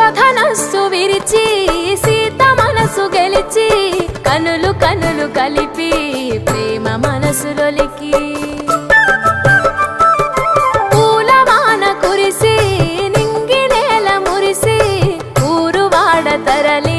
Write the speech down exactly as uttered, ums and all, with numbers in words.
ఇంద్రధనస్సు విరిచి సీత మనసు గెలిచి కనులు కనులు కలిపి ప్రేమ మనసులొలికి పూలవాన కురిసి నింగి నేల మురిసి ఊరు వాడ తరలి